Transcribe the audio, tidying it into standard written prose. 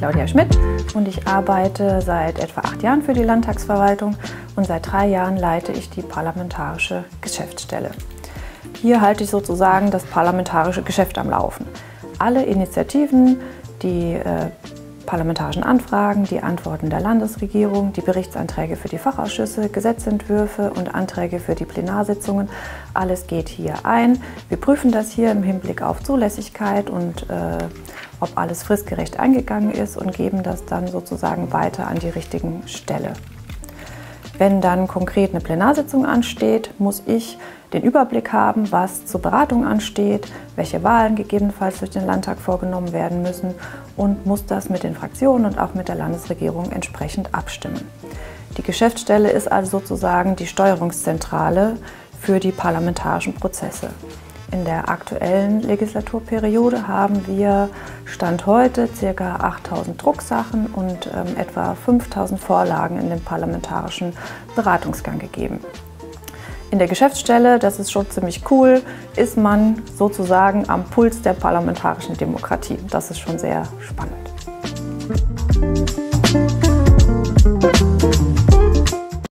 Claudia Schmidt und ich arbeite seit etwa 8 Jahren für die Landtagsverwaltung und seit 3 Jahren leite ich die parlamentarische Geschäftsstelle. Hier halte ich sozusagen das parlamentarische Geschäft am Laufen. Alle Initiativen, die parlamentarischen Anfragen, die Antworten der Landesregierung, die Berichtsanträge für die Fachausschüsse, Gesetzentwürfe und Anträge für die Plenarsitzungen, alles geht hier ein. Wir prüfen das hier im Hinblick auf Zulässigkeit und ob alles fristgerecht eingegangen ist und geben das dann sozusagen weiter an die richtigen Stelle. Wenn dann konkret eine Plenarsitzung ansteht, muss ich den Überblick haben, was zur Beratung ansteht, welche Wahlen gegebenenfalls durch den Landtag vorgenommen werden müssen und muss das mit den Fraktionen und auch mit der Landesregierung entsprechend abstimmen. Die Geschäftsstelle ist also sozusagen die Steuerungszentrale für die parlamentarischen Prozesse. In der aktuellen Legislaturperiode haben wir Stand heute ca. 8.000 Drucksachen und etwa 5.000 Vorlagen in den parlamentarischen Beratungsgang gegeben. In der Geschäftsstelle, das ist schon ziemlich cool, ist man sozusagen am Puls der parlamentarischen Demokratie. Das ist schon sehr spannend.